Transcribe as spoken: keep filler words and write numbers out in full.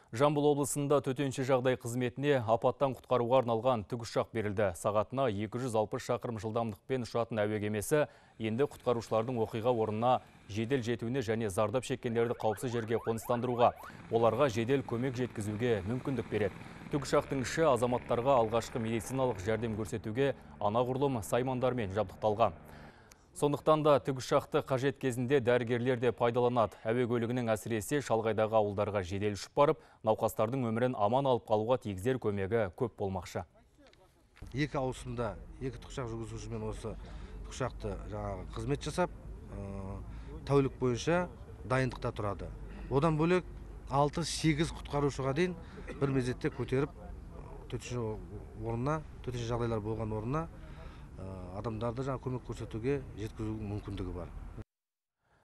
Жамбыл облысында төтенше жағдай қызметіне апаттан құтқаруға арналған тікұшақ берілді. Сағатына екі жүз алпыс шақырым жылдамдықпен ұшатын әуе кемесі енді құтқарушылардың оқиға орнына жедел жетуіне және зардап шеккендерді қауіпсіз жерге қоныстандыруға, оларға жедел көмек жеткізуге мүмкіндік береді. Тікұшақтың іші азаматтарға алғашқы медициналық жәрдем көрсетуге анағұрлым саймандармен жабдықталған. Сондықтан да тікұшақты қажет кезінде дәрігерлер де пайдаланады. Әуе көлігінің әсіресе шалғайдағы ауылдарға жедел ұшып барып, науқастардың өмірін аман алып қалуға тигізер көмегі көп болмақшы. Екі ауысымда екі тікұшақ жүргізушімен осы тікұшақты жаңағы қызмет жасап, тәулік бойынша дайындықта тұрады. Одан бөлек алты сегіз құтқарушыға дейін бір мезетте көтеріп, төтенше орнына, төтенше жағдайлар болған орнына адамдарды жаңа көмек көрсетуге жеткізу мүмкіндігі бар.